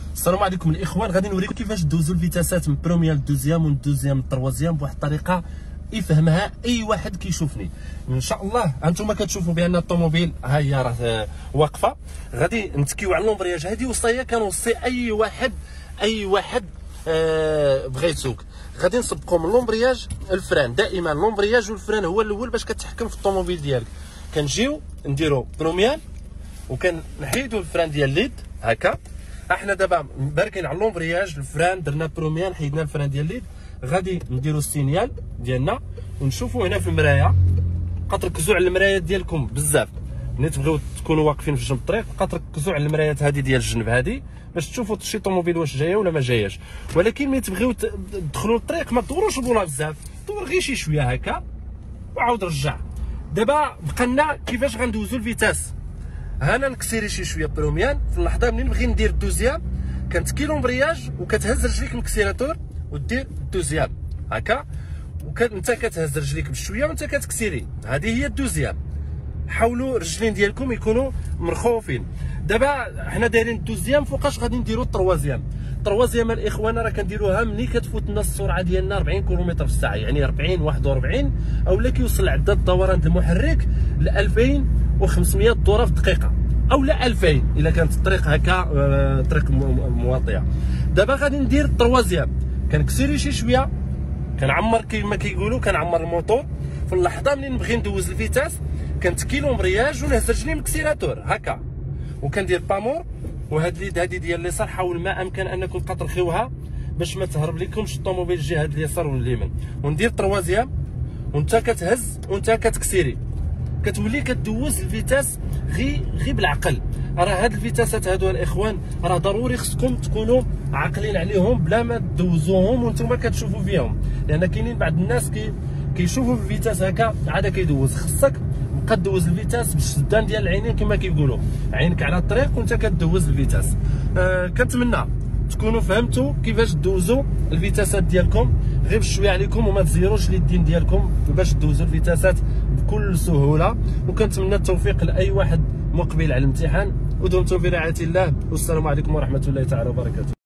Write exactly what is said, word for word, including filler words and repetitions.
السلام عليكم الاخوان. غادي نوريكم كيفاش دوزو الفيتاسات من بروميير لدوزيام ومن دوزيام للتروازيام بواحد الطريقه يفهمها اي واحد كيشوفني ان شاء الله. هانتوما كتشوفوا بان الطوموبيل ها هي راه واقفه. غادي نتكيو على اللومبرياج. هذه وصيه كنوصي اي واحد اي واحد آه بغى يسوق. غادي نسبقوا من اللومبرياج الفران. دائما اللومبرياج والفران هو الاول باش كتحكم في الطوموبيل ديالك. كنجيو نديرو بروميير وكنحيدو الفران ديال الليد هكا. احنا دابا مباركين على اللومبرياج الفران درنا بروميير حيدنا الفران ديال الليد. غادي نديرو السينيال ديالنا ونشوفوا هنا في المرايه. بقا تركزوا على المرايات ديالكم بزاف ملي تبغيو تكونوا واقفين في جنب الطريق. بقا تركزوا على المرايات هذه ديال الجنب هذه باش تشوفوا شي طوموبيل واش جايه ولا ما جاياش. ولكن ملي تبغيو تدخلوا للطريق ما تدوروش البوله بزاف، دور غير شي شويه هكا وعاود رجع. دابا بقى لنا كيفاش غندوزو الفيتاس. هانا نكسيري شي شويه بروميير. في اللحظه ملي نبغي ندير الدوزيام كنتكي لومبرياج وكتهز رجليك من الكسيراتور ودير الدوزيام هكا. وانت كتهز رجليك بشويه وانت كتكسيري. هذه هي الدوزيام. حاولوا الرجلين ديالكم يكونوا مرخوفين. دابا حنا دايرين الدوزيام. فوقاش غادي نديروا التروازيام. التروازيام الاخوان راه كنديروها ملي كتفوت لنا السرعه ديالنا أربعين كيلومتر في الساعه، يعني أربعين واحد وأربعين اولا كيوصل عدد الدوران المحرك ل ألفين وخمسمية دوره في الدقيقه اولا ألفين الا كانت الطريق هكا طريق مواطيه. دابا غادي ندير التروازيام. كنكسيري شي شويه كنعمر كيما كيقولوا كنعمر الموتور. في اللحظه ملي نبغي ندوز الفيتاس كنتكي لومبرياج ونهز رجلي من الكسيراتور هكا وكندير بامور. وهاد اليد هادي ديال اليسار حاول ما امكن انكم تطرخيوها باش ما تهرب لكمش الطوموبيل الجهه ديال اليسار واليمين. وندير تروازيام وانت كتهز وانت كتكسيري. كتولي كدوز الفيتاس غير غير بالعقل. راه هاد الفيتاسات هادو الاخوان راه ضروري خصكم تكونوا عاقلين عليهم بلا ما تدوزوهم وانتم كتشوفوا فيهم، لان كاينين بعض الناس كي كيشوفوا في الفيتاس هكا عاد كيدوز. خصك تبقى دوز الفيتاس بالشدان ديال العينين كما كيقولوا، عينك على الطريق وانت كدوز الفيتاس. أه كنتمنى تكونوا فهمتوا كيفاش دوزوا الفيتاسات ديالكم غير بشويه عليكم وما تزيروش اليدين ديالكم باش دوزوا الفيتاسات بكل سهوله. وكنتمنى التوفيق لاي واحد مقبل على الامتحان. ودمتم في رعايه الله والسلام عليكم ورحمه الله تعالى وبركاته.